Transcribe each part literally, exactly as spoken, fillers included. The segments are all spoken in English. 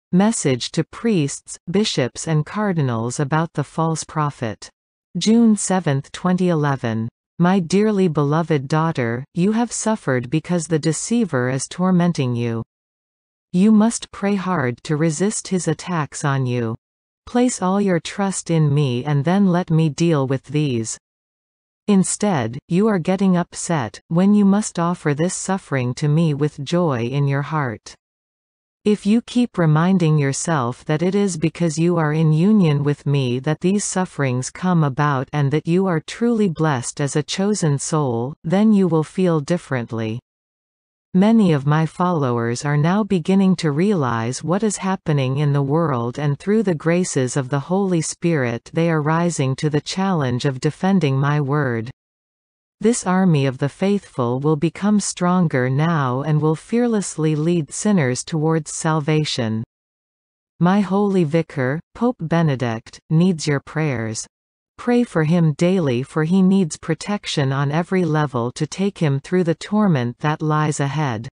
Message to priests, bishops and cardinals about the false prophet. June seventh twenty eleven. My dearly beloved daughter, you have suffered because the deceiver is tormenting you. You must pray hard to resist his attacks on you. Place all your trust in me and then let me deal with these. Instead, you are getting upset, when you must offer this suffering to me with joy in your heart. If you keep reminding yourself that it is because you are in union with me that these sufferings come about and that you are truly blessed as a chosen soul, then you will feel differently. Many of my followers are now beginning to realize what is happening in the world, and through the graces of the Holy Spirit they are rising to the challenge of defending my word. This army of the faithful will become stronger now and will fearlessly lead sinners towards salvation. My holy vicar, Pope Benedict, needs your prayers. Pray for him daily, for he needs protection on every level to take him through the torment that lies ahead.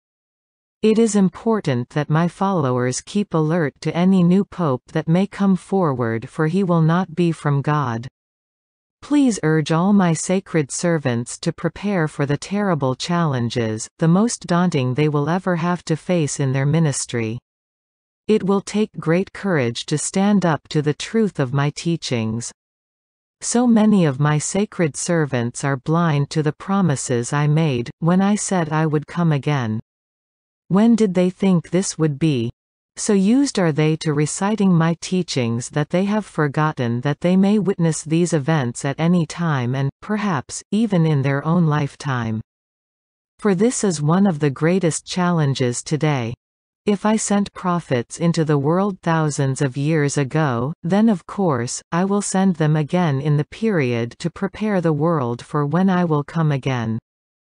It is important that my followers keep alert to any new pope that may come forward, for he will not be from God. Please urge all my sacred servants to prepare for the terrible challenges, the most daunting they will ever have to face in their ministry. It will take great courage to stand up to the truth of my teachings. So many of my sacred servants are blind to the promises I made, when I said I would come again. When did they think this would be? So used are they to reciting my teachings that they have forgotten that they may witness these events at any time and, perhaps, even in their own lifetime. For this is one of the greatest challenges today. If I sent prophets into the world thousands of years ago, then of course, I will send them again in the period to prepare the world for when I will come again.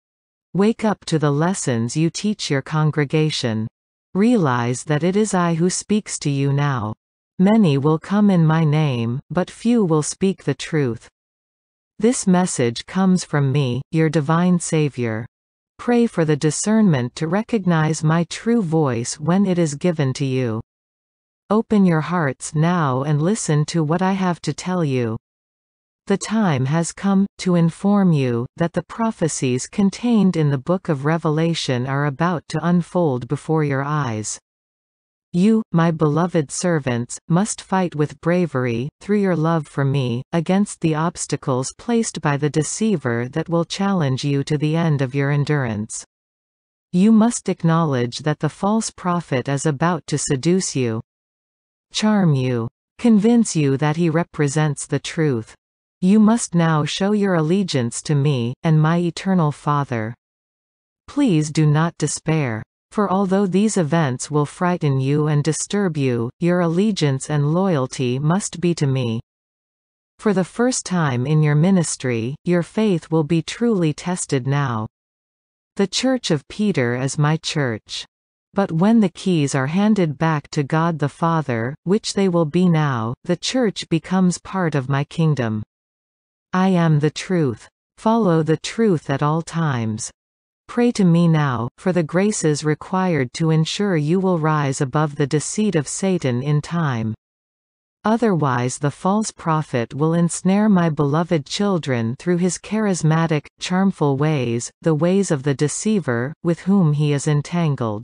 Wake up to the lessons you teach your congregation. Realize that it is I who speaks to you now. Many will come in my name, but few will speak the truth. This message comes from me, your divine Savior. Pray for the discernment to recognize my true voice when it is given to you. Open your hearts now and listen to what I have to tell you. The time has come to inform you that the prophecies contained in the book of Revelation are about to unfold before your eyes. You, my beloved servants, must fight with bravery, through your love for me, against the obstacles placed by the deceiver that will challenge you to the end of your endurance. You must acknowledge that the false prophet is about to seduce you, charm you, convince you that he represents the truth. You must now show your allegiance to me, and my eternal Father. Please do not despair. For although these events will frighten you and disturb you, your allegiance and loyalty must be to me. For the first time in your ministry, your faith will be truly tested now. The Church of Peter is my church. But when the keys are handed back to God the Father, which they will be now, the church becomes part of my kingdom. I am the truth. Follow the truth at all times. Pray to me now, for the graces required to ensure you will rise above the deceit of Satan in time. Otherwise the false prophet will ensnare my beloved children through his charismatic, charmful ways, the ways of the deceiver, with whom he is entangled.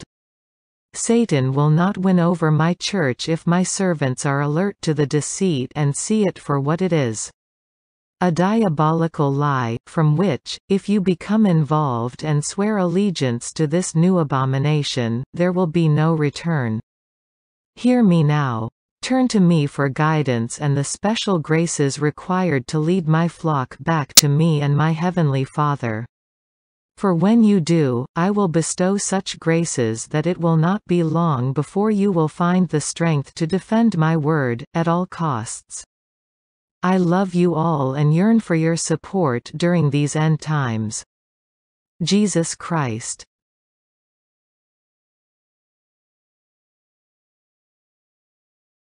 Satan will not win over my church if my servants are alert to the deceit and see it for what it is. A diabolical lie, from which, if you become involved and swear allegiance to this new abomination, there will be no return. Hear me now. Turn to me for guidance and the special graces required to lead my flock back to me and my heavenly Father. For when you do, I will bestow such graces that it will not be long before you will find the strength to defend my word, at all costs. I love you all and yearn for your support during these end times. Jesus Christ.